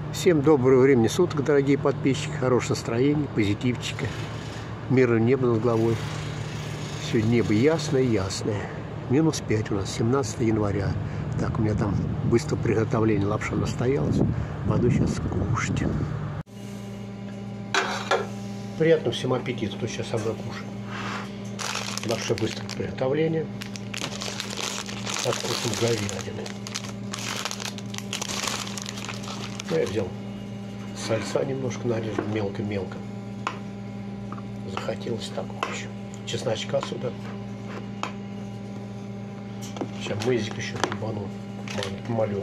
Всем доброго времени суток, дорогие подписчики. Хорошего настроения, позитивчика. Мирное небо над головой. Сегодня небо ясное. Минус 5 у нас, 17 января. Так, у меня там быстро приготовление лапша настоялась. Пойду сейчас кушать. Приятного всем аппетита, кто сейчас со мной кушает. Лапша быстрое приготовление. Со вкусом говядины. Я взял сальса немножко, нарезал мелко-мелко. Захотелось такого еще. Чесночка сюда. Сейчас мызик еще рубану. Малек.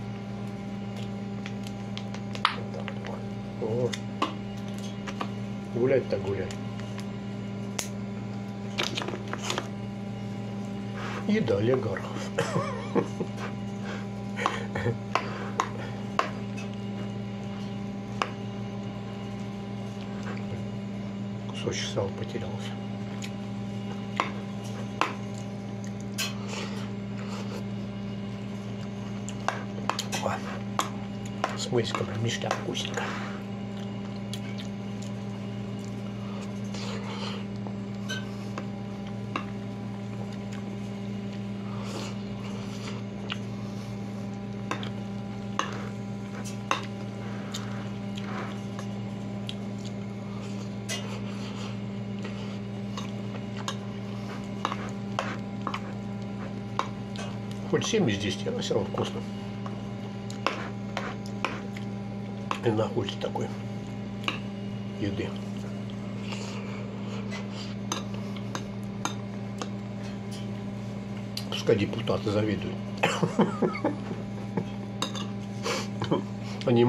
Вот так вот. О. Гулять так гулять. И далее горохов. Кусочек сала потерялся. О, с мышкой прям ништяк, вкусненько. Хоть 7 из 10, но все равно вкусно. И на культе такой еды. Пускай депутаты завидуют.